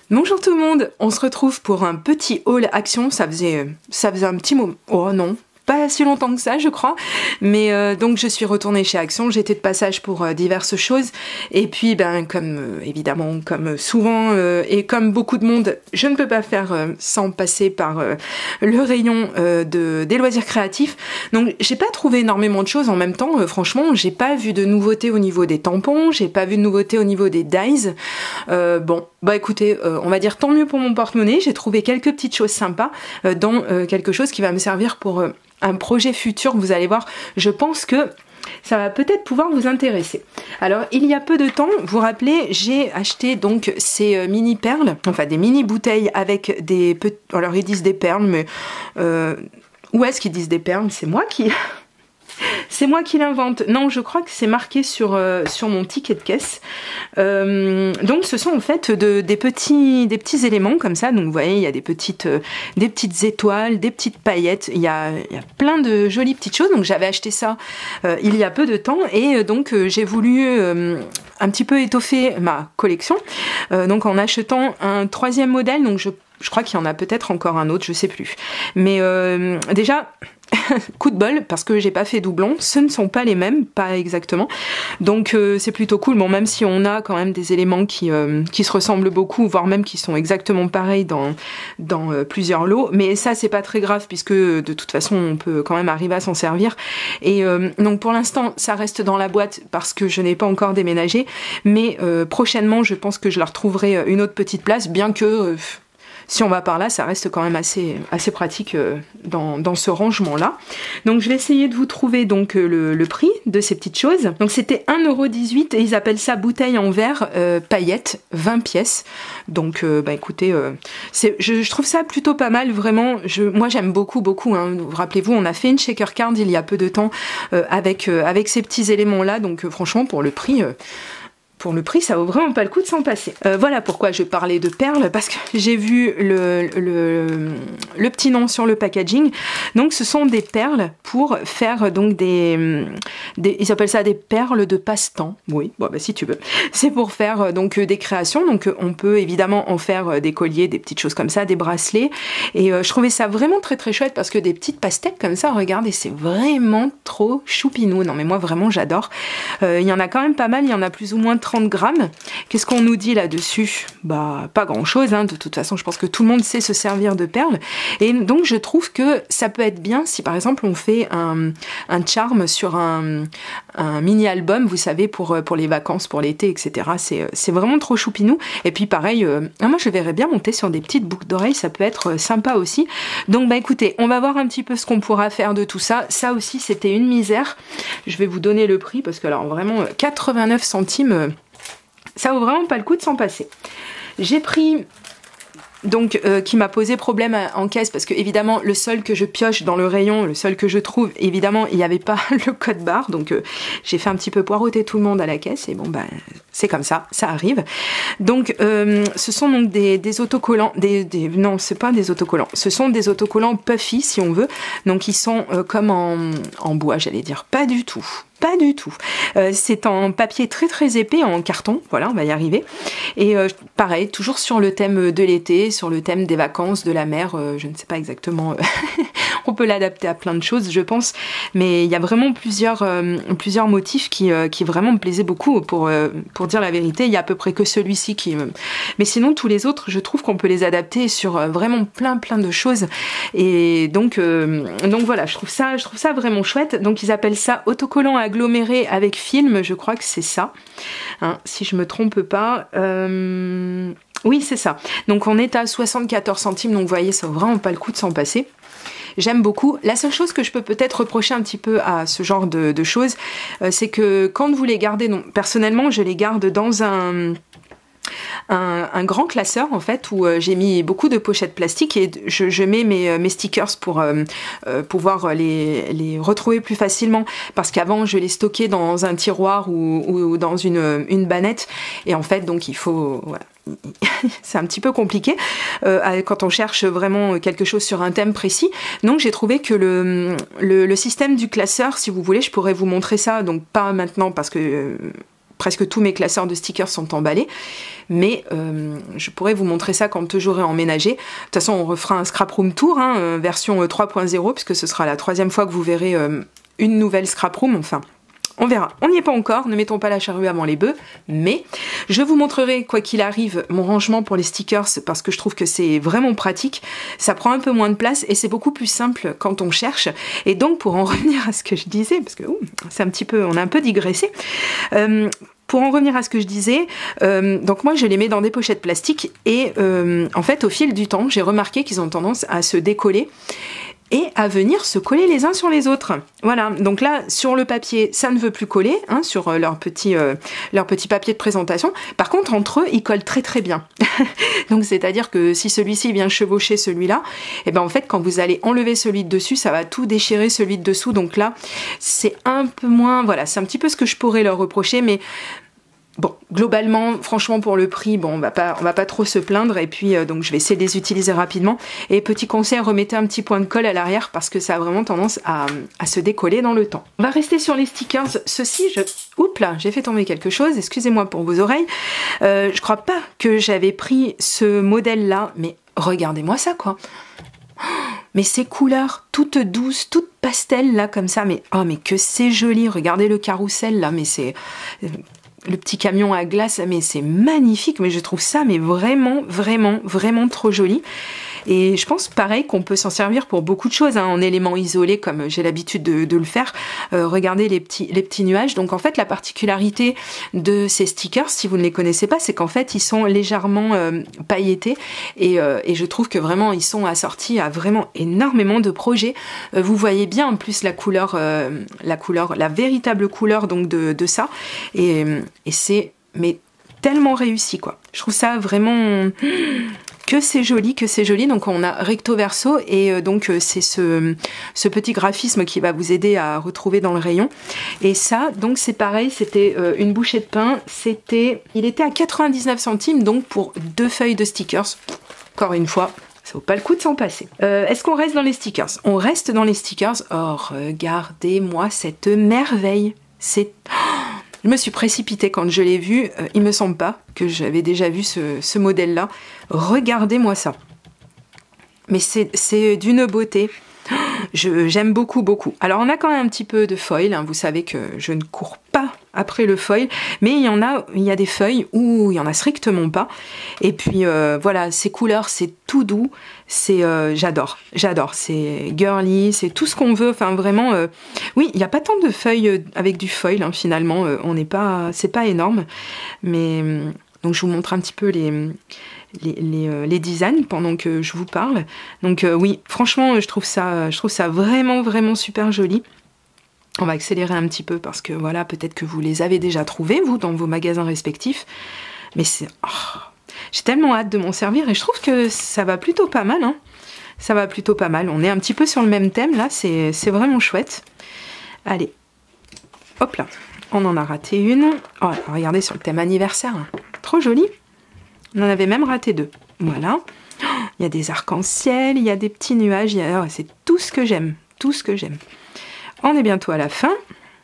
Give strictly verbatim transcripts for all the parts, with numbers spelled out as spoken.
Bonjour tout le monde, on se retrouve pour un petit haul action, ça faisait, ça faisait un petit moment, oh non, pas si longtemps que ça je crois, mais euh, donc je suis retournée chez Action, j'étais de passage pour euh, diverses choses, et puis ben comme euh, évidemment, comme souvent, euh, et comme beaucoup de monde, je ne peux pas faire euh, sans passer par euh, le rayon euh, de, des loisirs créatifs, donc j'ai pas trouvé énormément de choses en même temps, euh, franchement, j'ai pas vu de nouveautés au niveau des tampons, j'ai pas vu de nouveautés au niveau des dies, euh, bon, bah écoutez, euh, on va dire tant mieux pour mon porte-monnaie, j'ai trouvé quelques petites choses sympas, euh, dont euh, quelque chose qui va me servir pour euh, un projet futur, vous allez voir, je pense que ça va peut-être pouvoir vous intéresser. Alors, il y a peu de temps, vous vous rappelez, j'ai acheté donc ces euh, mini perles, enfin des mini bouteilles avec des petits, alors ils disent des perles, mais euh, où est-ce qu'ils disent des perles? C'est moi qui... C'est moi qui l'invente. Non, je crois que c'est marqué sur, euh, sur mon ticket de caisse. Euh, donc ce sont en fait de, des, petits, des petits éléments comme ça. Donc vous voyez, il y a des petites, euh, des petites étoiles, des petites paillettes. Il y a, il y a plein de jolies petites choses. Donc j'avais acheté ça euh, il y a peu de temps. Et euh, donc euh, j'ai voulu euh, un petit peu étoffer ma collection. Euh, donc en achetant un troisième modèle. Donc je, je crois qu'il y en a peut-être encore un autre, je sais plus. Mais euh, déjà... coup de bol parce que j'ai pas fait doublon, ce ne sont pas les mêmes, pas exactement, donc euh, c'est plutôt cool. Bon, même si on a quand même des éléments qui, euh, qui se ressemblent beaucoup, voire même qui sont exactement pareils dans, dans euh, plusieurs lots, mais ça c'est pas très grave puisque de toute façon on peut quand même arriver à s'en servir. Et euh, donc pour l'instant ça reste dans la boîte parce que je n'ai pas encore déménagé, mais euh, prochainement je pense que je leur trouverai une autre petite place, bien que euh, si on va par là, ça reste quand même assez, assez pratique euh, dans, dans ce rangement-là. Donc je vais essayer de vous trouver donc euh, le, le prix de ces petites choses. Donc c'était un euro dix-huit et ils appellent ça bouteille en verre euh, paillettes, vingt pièces. Donc euh, bah écoutez, euh, c'est, je, je trouve ça plutôt pas mal, vraiment. Je, moi j'aime beaucoup, beaucoup. Hein. Rappelez-vous, on a fait une shaker card il y a peu de temps euh, avec, euh, avec ces petits éléments-là. Donc euh, franchement, pour le prix... Euh, Pour le prix, ça vaut vraiment pas le coup de s'en passer. Euh, voilà pourquoi je parlais de perles, parce que j'ai vu le, le, le petit nom sur le packaging. Donc ce sont des perles pour faire donc des... des ils appellent ça des perles de passe-temps. Oui, bon, bah, si tu veux. C'est pour faire donc des créations. Donc on peut évidemment en faire des colliers, des petites choses comme ça, des bracelets. Et euh, je trouvais ça vraiment très très chouette parce que des petites pastèques comme ça, regardez, c'est vraiment trop choupinou. Non mais moi vraiment j'adore. Euh, il y en a quand même pas mal, il y en a plus ou moins trente grammes. Qu'est-ce qu'on nous dit là-dessus? Bah, pas grand-chose, hein. De toute façon, je pense que tout le monde sait se servir de perles. Et donc, je trouve que ça peut être bien si, par exemple, on fait un, un charme sur un, un mini-album, vous savez, pour, pour les vacances, pour l'été, et cetera. C'est, c'est vraiment trop choupinou. Et puis, pareil, euh, moi, je verrais bien monter sur des petites boucles d'oreilles. Ça peut être sympa aussi. Donc, bah, écoutez, on va voir un petit peu ce qu'on pourra faire de tout ça. Ça aussi, c'était une misère. Je vais vous donner le prix parce que, alors, vraiment, quatre-vingt-neuf centimes... Ça vaut vraiment pas le coup de s'en passer. J'ai pris, donc, euh, qui m'a posé problème à, en caisse, parce que évidemment, le seul que je pioche dans le rayon, le seul que je trouve, évidemment, il n'y avait pas le code barre, donc euh, j'ai fait un petit peu poireauter tout le monde à la caisse, et bon, bah, c'est comme ça, ça arrive. Donc, euh, ce sont donc des, des autocollants, des, des, non, c'est pas des autocollants, ce sont des autocollants puffy, si on veut, donc ils sont euh, comme en, en bois, j'allais dire, pas du tout. Pas du tout. Euh, c'est en papier très très épais, en carton, voilà, on va y arriver. Et euh, pareil, toujours sur le thème de l'été, sur le thème des vacances, de la mer, euh, je ne sais pas exactement, euh, on peut l'adapter à plein de choses, je pense, mais il y a vraiment plusieurs, euh, plusieurs motifs qui, euh, qui vraiment me plaisaient beaucoup, pour, euh, pour dire la vérité, il y a à peu près que celui-ci qui... Euh... Mais sinon, tous les autres, je trouve qu'on peut les adapter sur euh, vraiment plein plein de choses, et donc, euh, donc voilà, je trouve, ça, je trouve ça vraiment chouette. Donc ils appellent ça autocollant à aggloméré avec film, je crois que c'est ça, hein, si je me trompe pas. Euh... Oui, c'est ça. Donc on est à soixante-quatorze centimes, donc vous voyez, ça vaut vraiment pas le coup de s'en passer. J'aime beaucoup. La seule chose que je peux peut-être reprocher un petit peu à ce genre de, de choses, euh, c'est que quand vous les gardez, donc personnellement, je les garde dans un... Un, un grand classeur en fait où euh, j'ai mis beaucoup de pochettes plastiques et je, je mets mes, mes stickers pour euh, euh, pouvoir les, les retrouver plus facilement, parce qu'avant je les stockais dans un tiroir ou, ou dans une, une bannette, et en fait donc il faut... Voilà. C'est un petit peu compliqué euh, quand on cherche vraiment quelque chose sur un thème précis. Donc j'ai trouvé que le, le, le système du classeur, si vous voulez, je pourrais vous montrer ça, donc pas maintenant parce que... Euh, presque tous mes classeurs de stickers sont emballés, mais euh, je pourrais vous montrer ça quand j'aurai emménagé. De toute façon, on refera un scrap room tour, hein, version trois point zéro, puisque ce sera la troisième fois que vous verrez euh, une nouvelle scrap room, enfin... On verra, on n'y est pas encore, ne mettons pas la charrue avant les bœufs, mais je vous montrerai, quoi qu'il arrive, mon rangement pour les stickers, parce que je trouve que c'est vraiment pratique, ça prend un peu moins de place et c'est beaucoup plus simple quand on cherche. Et donc, pour en revenir à ce que je disais, parce que c'est un petit peu, on a un peu digressé, euh, pour en revenir à ce que je disais, euh, donc moi je les mets dans des pochettes plastiques et euh, en fait au fil du temps, j'ai remarqué qu'ils ont tendance à se décoller et à venir se coller les uns sur les autres. Voilà, donc là, sur le papier, ça ne veut plus coller, hein, sur euh, leur, petit, euh, leur petit papier de présentation. Par contre, entre eux, ils collent très très bien. Donc, c'est-à-dire que si celui-ci vient chevaucher celui-là, et ben en fait, quand vous allez enlever celui de dessus, ça va tout déchirer celui de dessous. Donc là, c'est un peu moins... Voilà, c'est un petit peu ce que je pourrais leur reprocher, mais... Bon, globalement, franchement, pour le prix, bon, on va pas, on va pas trop se plaindre. Et puis, euh, donc, je vais essayer de les utiliser rapidement. Et petit conseil, remettez un petit point de colle à l'arrière parce que ça a vraiment tendance à, à se décoller dans le temps. On va rester sur les stickers. Ceci, je... Oups là, j'ai fait tomber quelque chose. Excusez-moi pour vos oreilles. Euh, je crois pas que j'avais pris ce modèle-là, mais regardez-moi ça, quoi. Mais ces couleurs toutes douces, toutes pastel, là, comme ça. Mais, oh, mais que c'est joli. Regardez le carrousel, là. Mais c'est... Le petit camion à glace, mais c'est magnifique, mais je trouve ça mais vraiment, vraiment, vraiment trop joli. Et je pense pareil qu'on peut s'en servir pour beaucoup de choses, hein, en éléments isolés comme j'ai l'habitude de, de le faire. Euh, regardez les petits, les petits nuages. Donc en fait la particularité de ces stickers, si vous ne les connaissez pas, c'est qu'en fait ils sont légèrement euh, pailletés et, euh, et je trouve que vraiment ils sont assortis à vraiment énormément de projets. Euh, vous voyez bien en plus la couleur, euh, la couleur, la véritable couleur donc de, de ça et, et c'est mais tellement réussi quoi. Je trouve ça vraiment... Que c'est joli, que c'est joli. Donc on a recto verso et euh, donc euh, c'est ce, ce petit graphisme qui va vous aider à retrouver dans le rayon. Et ça, donc c'est pareil, c'était euh, une bouchée de pain. C'était, il était à quatre-vingt-dix-neuf centimes donc pour deux feuilles de stickers. Encore une fois, ça vaut pas le coup de s'en passer. Euh, Est-ce qu'on reste dans les stickers? On reste dans les stickers. Oh, regardez-moi cette merveille. C'est... Je me suis précipitée quand je l'ai vu, euh, il me semble pas que j'avais déjà vu ce, ce modèle-là. Regardez-moi ça. Mais c'est d'une beauté. J'aime beaucoup, beaucoup. Alors on a quand même un petit peu de foil, hein. Vous savez que je ne cours pas après le foil, mais il y en a, il y a des feuilles où il y en a strictement pas. Et puis euh, voilà, ces couleurs, c'est tout doux, c'est, euh, j'adore, j'adore. C'est girly, c'est tout ce qu'on veut. Enfin vraiment, euh, oui, il n'y a pas tant de feuilles avec du foil hein, finalement. Euh, on n'est pas, c'est pas énorme, mais donc je vous montre un petit peu les. Les, les, euh, les designs pendant que je vous parle. Donc euh, oui, franchement, je trouve ça, je trouve ça vraiment, vraiment super joli. On va accélérer un petit peu parce que voilà, peut-être que vous les avez déjà trouvés, vous, dans vos magasins respectifs. Mais c'est... Oh, j'ai tellement hâte de m'en servir et je trouve que ça va plutôt pas mal. Hein. Ça va plutôt pas mal. On est un petit peu sur le même thème, là. C'est vraiment chouette. Allez. Hop là. On en a raté une. Oh, regardez sur le thème anniversaire. Hein. Trop joli. On en avait même raté deux. Voilà. Oh, il y a des arcs-en-ciel, il y a des petits nuages. Oh, c'est tout ce que j'aime. Tout ce que j'aime. On est bientôt à la fin.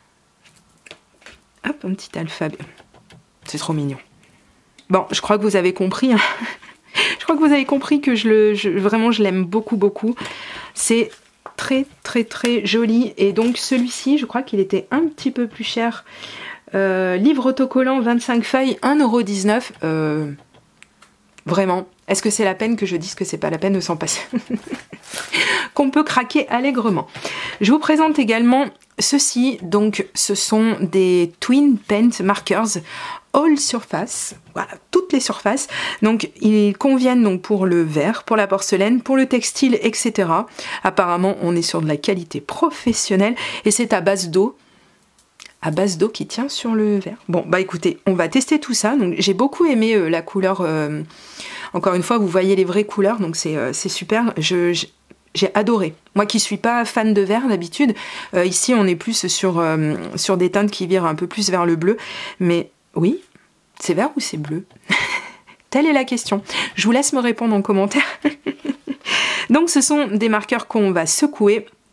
Hop, un petit alphabet. C'est trop mignon. Bon, je crois que vous avez compris. Hein. Je crois que vous avez compris que je le, je, vraiment, je l'aime beaucoup, beaucoup. C'est très, très, très joli. Et donc, celui-ci, je crois qu'il était un petit peu plus cher. Euh, livre autocollant, vingt-cinq feuilles, un euro dix-neuf. Euh... Vraiment, est-ce que c'est la peine que je dise que c'est pas la peine de s'en passer? Qu'on peut craquer allègrement. Je vous présente également ceci, donc ce sont des Twin Paint Markers All Surface, voilà, toutes les surfaces. Donc ils conviennent donc pour le verre, pour la porcelaine, pour le textile, et cetera. Apparemment on est sur de la qualité professionnelle et c'est à base d'eau. À base d'eau qui tient sur le verre. Bon, bah écoutez, on va tester tout ça. Donc j'ai beaucoup aimé euh, la couleur. Euh, encore une fois, vous voyez les vraies couleurs, donc c'est euh, super. Je, j'ai adoré. Moi qui suis pas fan de vert d'habitude, euh, ici on est plus sur, euh, sur des teintes qui virent un peu plus vers le bleu. Mais oui, c'est vert ou c'est bleu? Telle est la question. Je vous laisse me répondre en commentaire. Donc ce sont des marqueurs qu'on va secouer.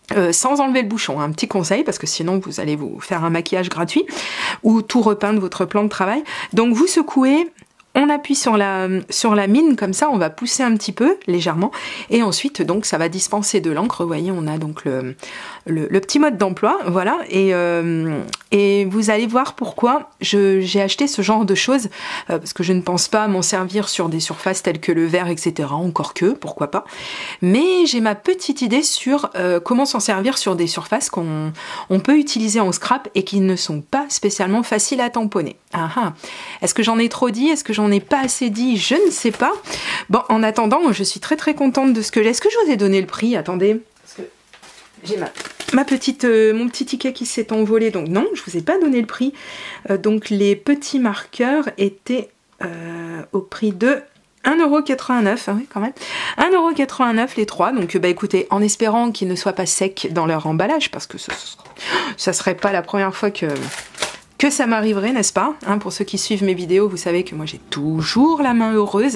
Euh, sans enlever le bouchon, un petit conseil, parce que sinon vous allez vous faire un maquillage gratuit ou tout repeindre votre plan de travail. Donc vous secouez, on appuie sur la, sur la mine comme ça, on va pousser un petit peu légèrement et ensuite donc ça va dispenser de l'encre. Vous voyez, on a donc le, le, le petit mode d'emploi, voilà, et, euh, et vous allez voir pourquoi j'ai acheté ce genre de choses, euh, parce que je ne pense pas m'en servir sur des surfaces telles que le verre, et cetera. Encore que, pourquoi pas. Mais j'ai ma petite idée sur euh, comment s'en servir sur des surfaces qu'on on peut utiliser en scrap et qui ne sont pas spécialement faciles à tamponner. Ah ah. Est-ce que j'en ai trop dit? Est-ce que j'en ai pas assez dit? Je ne sais pas. Bon, en attendant, je suis très très contente de ce que j'ai. Est-ce que je vous ai donné le prix? Attendez. Parce que j'ai ma, ma petite, euh, mon petit ticket qui s'est envolé. Donc non, je vous ai pas donné le prix. Euh, donc les petits marqueurs étaient euh, au prix de un euro quatre-vingt-neuf, hein, oui, quand même. un euro quatre-vingt-neuf les trois. Donc bah écoutez, en espérant qu'ils ne soient pas secs dans leur emballage, parce que ce, ça serait pas la première fois que... que ça m'arriverait, n'est-ce pas, hein, pour ceux qui suivent mes vidéos, vous savez que moi j'ai toujours la main heureuse.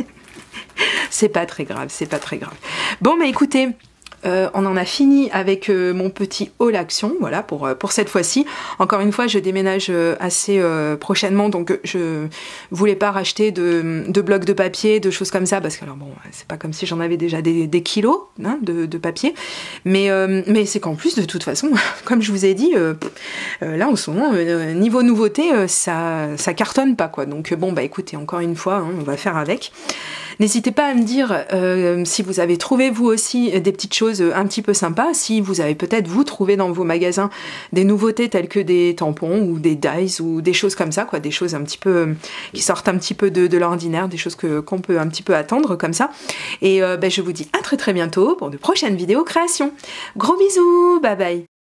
C'est pas très grave, c'est pas très grave. Bon, mais écoutez, euh, on en a fini avec euh, mon petit haul action, voilà, pour, euh, pour cette fois-ci. Encore une fois, je déménage euh, assez euh, prochainement, donc je voulais pas racheter de, de blocs de papier, de choses comme ça, parce que alors bon, c'est pas comme si j'en avais déjà des, des kilos hein, de, de papier, mais, euh, mais c'est qu'en plus, de toute façon, comme je vous ai dit, euh, euh, là en ce moment, euh, niveau nouveauté, euh, ça, ça cartonne pas, quoi. Donc bon, bah écoutez, encore une fois, hein, on va faire avec. N'hésitez pas à me dire euh, si vous avez trouvé vous aussi des petites choses un petit peu sympas, si vous avez peut-être vous trouvé dans vos magasins des nouveautés telles que des tampons ou des dyes ou des choses comme ça, quoi, des choses un petit peu euh, qui sortent un petit peu de, de l'ordinaire, des choses que qu'on peut un petit peu attendre comme ça. Et euh, ben, je vous dis à très très bientôt pour de prochaines vidéos créations. Gros bisous, bye bye.